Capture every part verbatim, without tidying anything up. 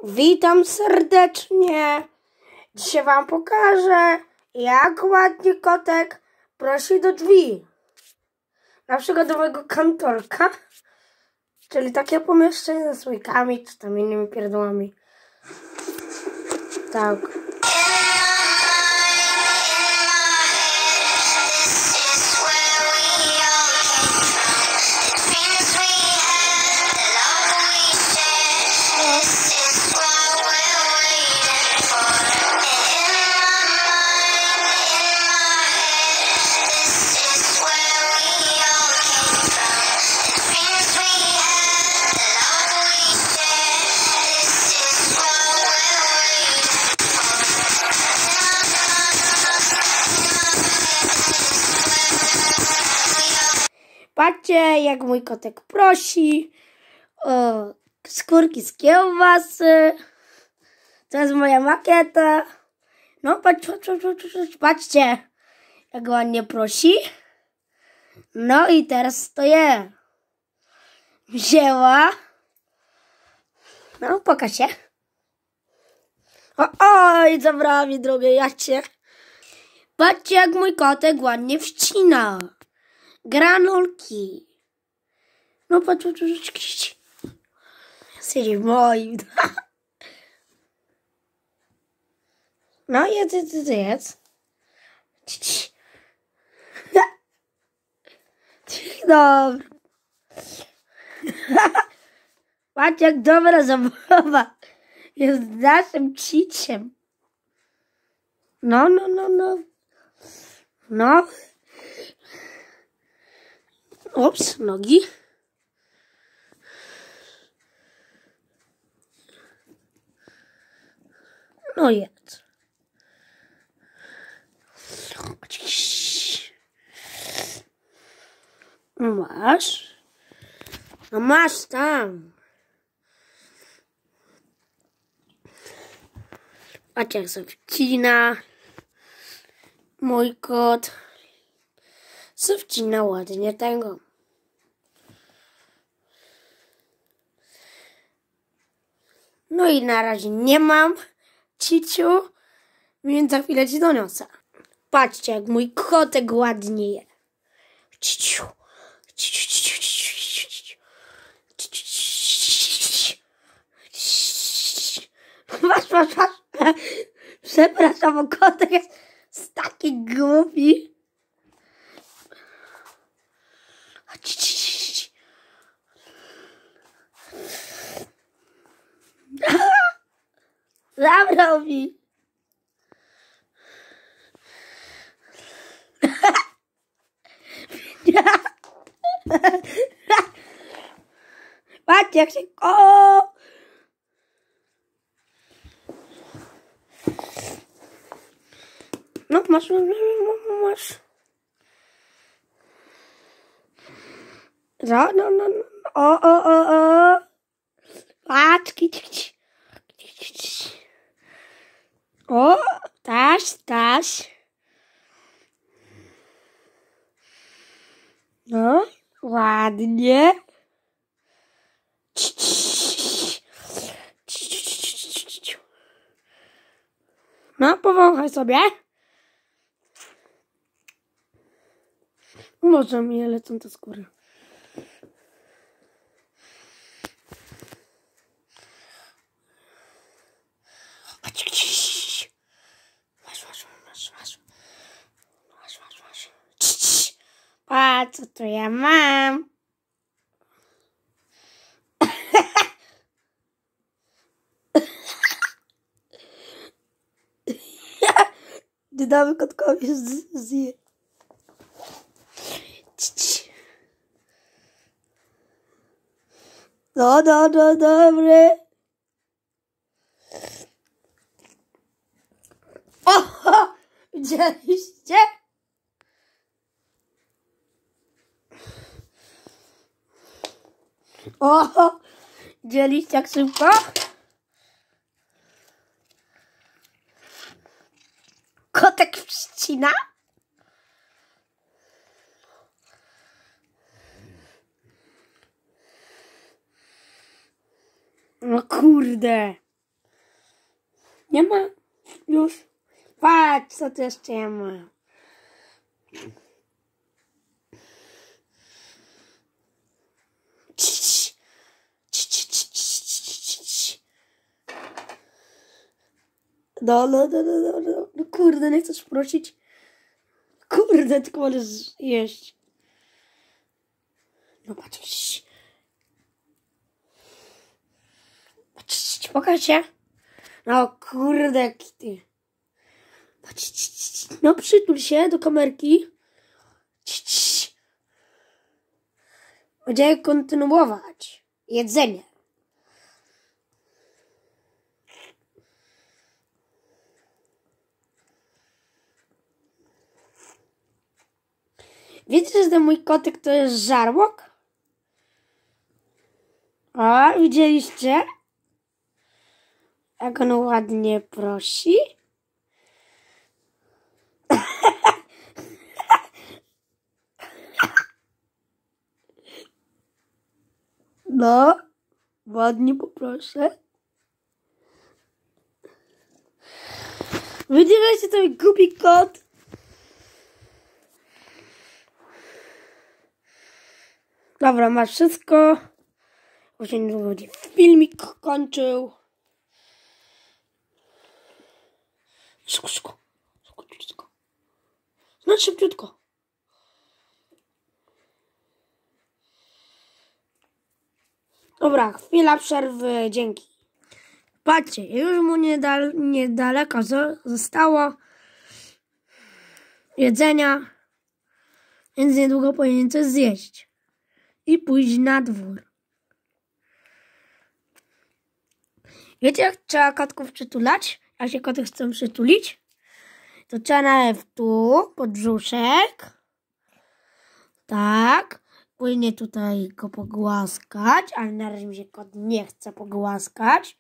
Witam serdecznie. Dzisiaj wam pokażę, jak ładnie kotek prosi do drzwi. Na przykład do mojego kantorka, czyli takie pomieszczenie ze słoikami czy tam innymi pierdołami. Tak. Patrzcie, jak mój kotek prosi o skórki z kiełbasy. To jest moja makieta. No, patrz, patrz, patrz, patrz, patrzcie, jak ładnie prosi. No i teraz to je. Wzięła. No, pokaż się. O, oj, zabrała mi drogę jacie. Patrzcie, jak mój kotek ładnie wcina granulki. No patrz, patrz, patrz. Siedzi w moim. No jedz, jedz, jedz, jedz. Dobra. Patrz, jak dobra zabawa jest naszym ciciem. No, no, no, no. No. Ups, nogi. No jedz. Masz? No masz tam. Patrz, jak sobie wcina. Mój kot sobie wcina ładnie tego. No i na razie nie mam ciciu, więc za chwilę ci doniosę. Patrzcie, jak mój kotek ładnie je. Ciciu. Ciciu, ciciu, ciciu, ciciu. Patrz, patrz, patrz. Przepraszam, bo kotek jest taki głupi. Zabrał mi. Patrzcie, jak się... O! No, masz, masz. No, no, no, no. O, o, o, o. Patrz, kić. O, taś, taś. No, ładnie. No, powąchaj sobie. Może mi lecą te skóry. Masz, masz, masz, masz. Masz, masz, masz. Patrz, co to ja mam. Nie damy kotkowi zje. No, no, no, dobry. O, widzieliście? O, widzieliście jak szybko? Kotek wścina? No kurde. Nie ma? Już. Patrz, co tu jeszcze ja mam. No, no, no, no, no, no, no kurde, nie chcesz prosić? Kurde, tylko możesz jeść. No patrz. Patrz, pokaż się. No kurde, jaki ty. Patrz, no przytul się do kamerki. Będziemy kontynuować jedzenie. Wiecie, że ten mój kotek to jest żarłok? O, widzieliście? Jak on ładnie prosi. No, ładnie poproszę. Widzieliście ten głupi kot? Dobra, masz wszystko. Bo się niedługo będzie filmik kończył. Szybko, szybko. Szybko, szybciutko. No szybciutko. Dobra, chwila przerwy, dzięki. Patrzcie, już mu niedal, niedaleko zostało jedzenia, więc niedługo powinien coś zjeść i pójść na dwór. Wiecie, jak trzeba kotków przytulać? Jak się koty chcą przytulić, to trzeba najpierw tu, pod brzuszek, tak, później tutaj go pogłaskać, ale na razie mi się kot nie chce pogłaskać.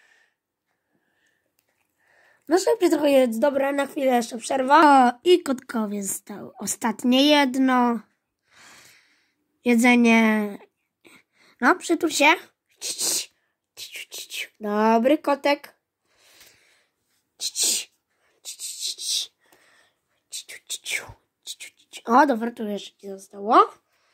No szybciej trochę jest, dobra, na chwilę jeszcze przerwa. O, i kotkowie zostało ostatnie jedno jedzenie. No, przytul się. Dobry kotek. O, dobra, tu jeszcze ci zostało.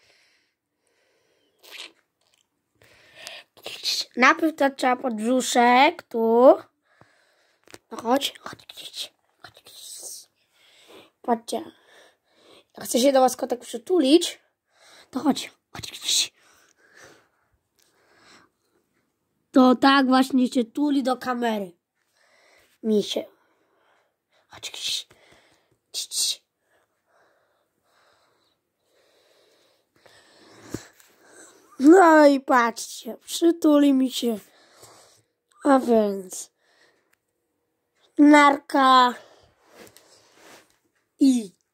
Najpierw to trzeba pod brzuszek, tu. No chodź, chodź gdzieś, chodź gdzieś. Patrzcie, jak chce się do was kotek przytulić, to chodź, chodź gdzieś. To tak właśnie się tuli do kamery. Misie. Chodź gdzieś. Gdzieś. No i patrzcie, przytuli mi się. A więc narka i